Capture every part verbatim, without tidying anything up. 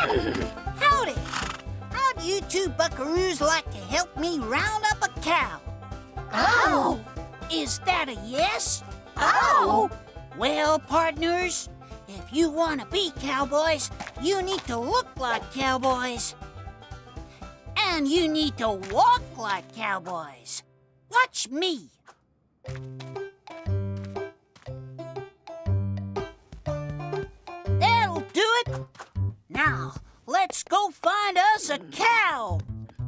Howdy! How'd you two buckaroos like to help me round up a cow? Oh! Is that a yes? Oh! Well, partners, if you want to be cowboys, you need to look like cowboys. And you need to walk like cowboys. Watch me. That'll do it. Now, let's go find us a cow.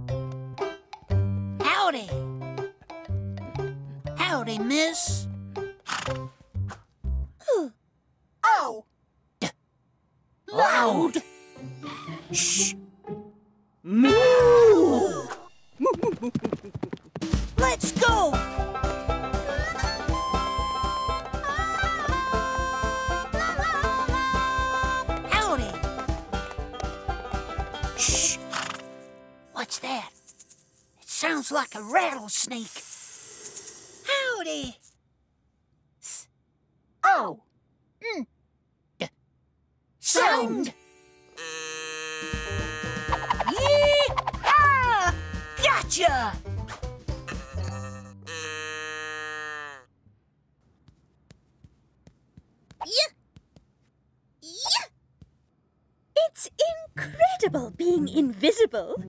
Howdy. Howdy, miss. Oh! Loud. Shh. Moo! Let's go. Howdy. Shh. What's that? It sounds like a rattlesnake. Howdy. Oh! Mm. D sound. Yee-haw! Gotcha! Yeah. Yeah. It's incredible being invisible.